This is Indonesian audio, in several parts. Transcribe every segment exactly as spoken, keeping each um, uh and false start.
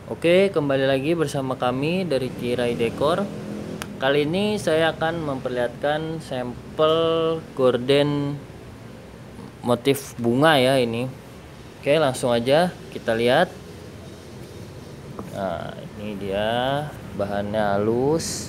Oke, kembali lagi bersama kami dari Kirai Dekor. Kali ini saya akan memperlihatkan sampel gorden motif bunga ya ini. Oke, langsung aja kita lihat. Nah, ini dia bahannya halus.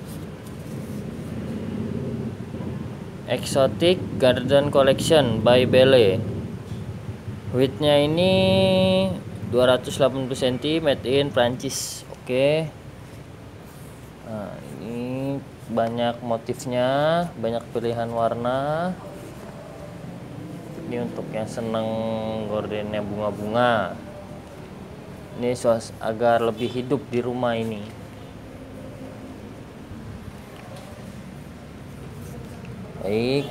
Exotic Garden Collection by Belle. Widthnya ini dua ratus delapan puluh sentimeter, made in Prancis. Oke. Nah, ini banyak motifnya, banyak pilihan warna. Ini untuk yang seneng gordennya bunga-bunga. Ini suas agar lebih hidup di rumah ini. Baik.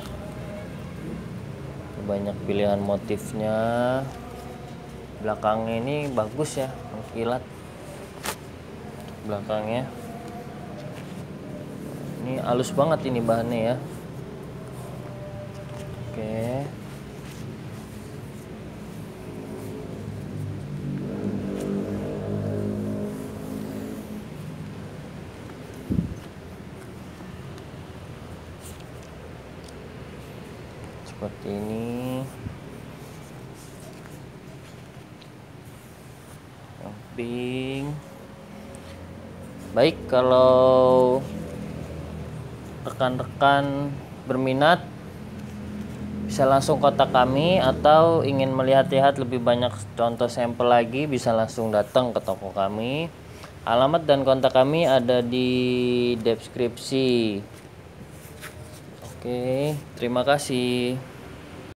Banyak pilihan motifnya. Belakangnya ini bagus ya, mengkilat belakangnya. Ini halus banget ini bahannya ya. Oke. Seperti ini. Pink. Baik, kalau rekan-rekan berminat bisa langsung kontak kami, atau ingin melihat-lihat lebih banyak contoh sampel lagi bisa langsung datang ke toko kami. Alamat dan kontak kami ada di deskripsi. Oke, terima kasih.